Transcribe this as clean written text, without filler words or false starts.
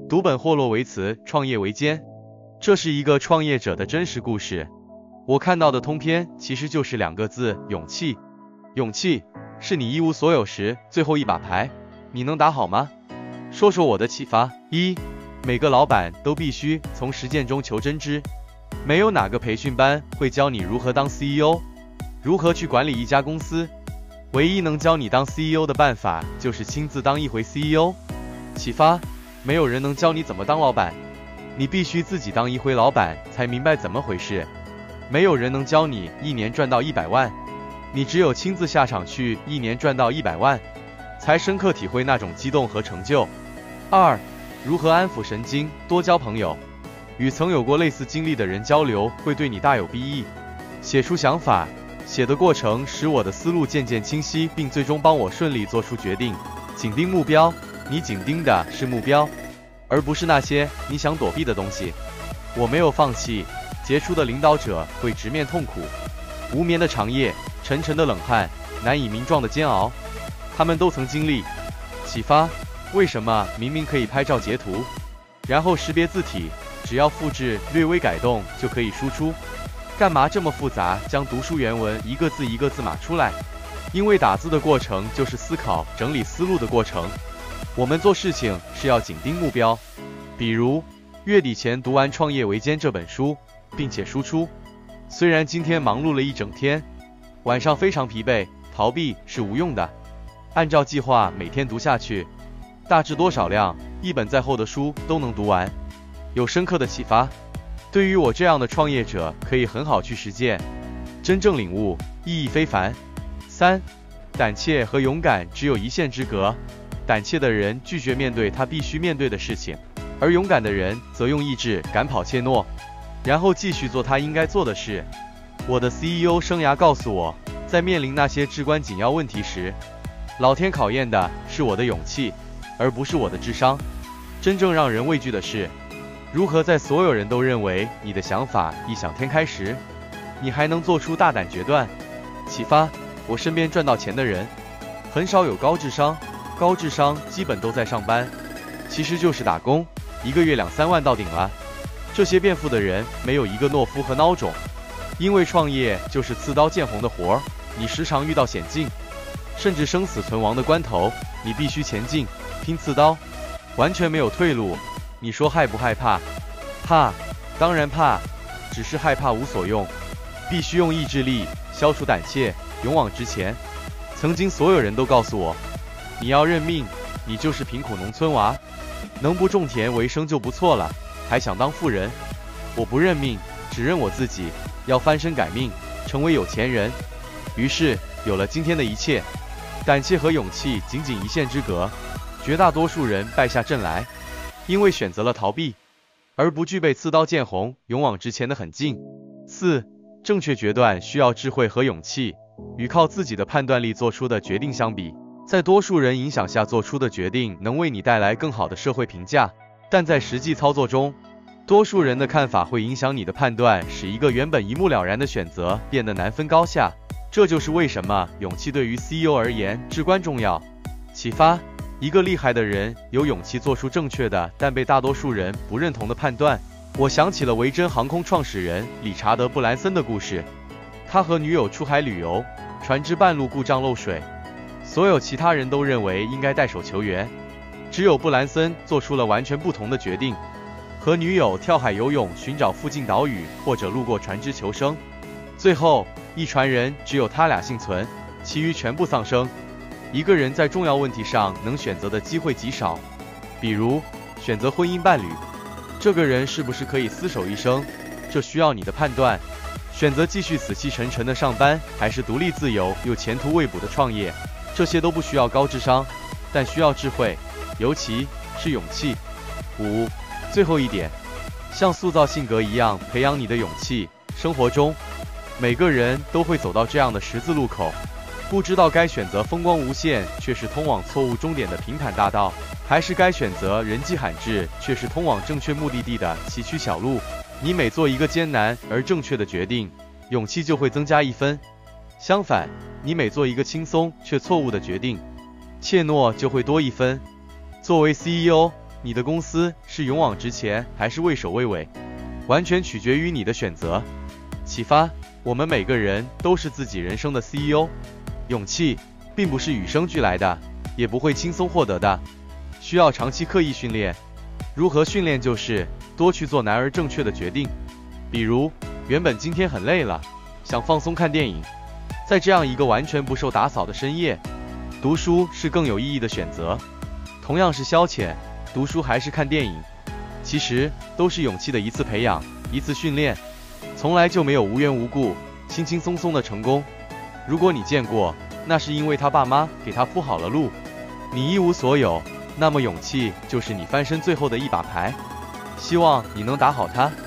读本霍洛维茨创业维艰，这是一个创业者的真实故事。我看到的通篇其实就是2个字：勇气。勇气是你一无所有时最后一把牌，你能打好吗？说说我的启发。1. 每个老板都必须从实践中求真知，没有哪个培训班会教你如何当 CEO， 如何去管理一家公司，唯一能教你当 CEO 的办法就是亲自当一回 CEO。启发：没有人能教你怎么当老板，你必须自己当一回老板才明白怎么回事。没有人能教你1年赚到100万，你只有亲自下场去1年赚到100万，才深刻体会那种激动和成就。2. 如何安抚神经，多交朋友，与曾有过类似经历的人交流会对你大有裨益。写出想法，写的过程使我的思路渐渐清晰，并最终帮我顺利做出决定。紧盯目标，你紧盯的是目标，而不是那些你想躲避的东西。我没有放弃。杰出的领导者会直面痛苦，无眠的长夜，沉沉的冷汗，难以名状的煎熬，他们都曾经历。启发：为什么明明可以拍照截图，然后识别字体，只要复制略微改动就可以输出？干嘛这么复杂，将读书原文一个字一个字码出来？因为打字的过程就是思考整理思路的过程。我们做事情是要紧盯目标，比如月底前读完《创业维艰》这本书，并且输出。虽然今天忙碌了一整天，晚上非常疲惫，逃避是无用的。按照计划每天读下去，大致多少量，1本再厚的书都能读完，有深刻的启发。对于我这样的创业者，可以很好去实践，真正领悟，意义非凡。3. 胆怯和勇敢只有一线之隔，胆怯的人拒绝面对他必须面对的事情，而勇敢的人则用意志赶跑怯懦，然后继续做他应该做的事。我的 CEO 生涯告诉我，在面临那些至关紧要问题时，老天考验的是我的勇气，而不是我的智商。真正让人畏惧的是，如何在所有人都认为你的想法异想天开时，你还能做出大胆决断。启发：我身边赚到钱的人，很少有高智商，高智商基本都在上班，其实就是打工，1个月2-3万到顶了。这些变富的人没有一个懦夫和孬种，因为创业就是刺刀见红的活儿，你时常遇到险境，甚至生死存亡的关头，你必须前进，拼刺刀，完全没有退路。你说害不害怕？怕，当然怕，只是害怕无所用，必须用意志力消除胆怯，勇往直前。曾经所有人都告诉我，你要认命，你就是贫苦农村娃，能不种田为生就不错了，还想当富人。我不认命，只认我自己，要翻身改命，成为有钱人。于是有了今天的一切。胆怯和勇气仅仅一线之隔，绝大多数人败下阵来，因为选择了逃避，而不具备刺刀见红、勇往直前的狠劲。4. 正确决断需要智慧和勇气，与靠自己的判断力做出的决定相比，在多数人影响下做出的决定能为你带来更好的社会评价，但在实际操作中，多数人的看法会影响你的判断，使一个原本一目了然的选择变得难分高下。这就是为什么勇气对于 CEO 而言至关重要。启发：一个厉害的人有勇气做出正确的但被大多数人不认同的判断。我想起了维珍航空创始人理查德·布兰森的故事。他和女友出海旅游，船只半路故障漏水，所有其他人都认为应该带手求援，只有布兰森做出了完全不同的决定，和女友跳海游泳寻找附近岛屿，或者路过船只求生。最后一船人只有他俩幸存，其余全部丧生。一个人在重要问题上能选择的机会极少，比如选择婚姻伴侣，这个人是不是可以厮守一生，这需要你的判断。选择继续死气沉沉的上班，还是独立自由又前途未卜的创业，这些都不需要高智商，但需要智慧，尤其是勇气。5. 最后一点，像塑造性格一样培养你的勇气。生活中每个人都会走到这样的十字路口，不知道该选择风光无限却是通往错误终点的平坦大道，还是该选择人迹罕至却是通往正确目的地的崎岖小路。你每做一个艰难而正确的决定，勇气就会增加1分。相反，你每做一个轻松却错误的决定，怯懦就会多1分。作为 CEO， 你的公司是勇往直前还是畏首畏尾，完全取决于你的选择。启发：我们每个人都是自己人生的 CEO。勇气并不是与生俱来的，也不会轻松获得的，需要长期刻意训练。如何训练？就是多去做难而正确的决定。比如，原本今天很累了，想放松看电影，在这样一个完全不受打扫的深夜，读书是更有意义的选择。同样是消遣，读书还是看电影，其实都是勇气的一次培养，一次训练，从来就没有无缘无故、轻轻松松的成功。如果你见过，那是因为他爸妈给他铺好了路。你一无所有，那么勇气就是你翻身最后的一把牌。希望你能打好它。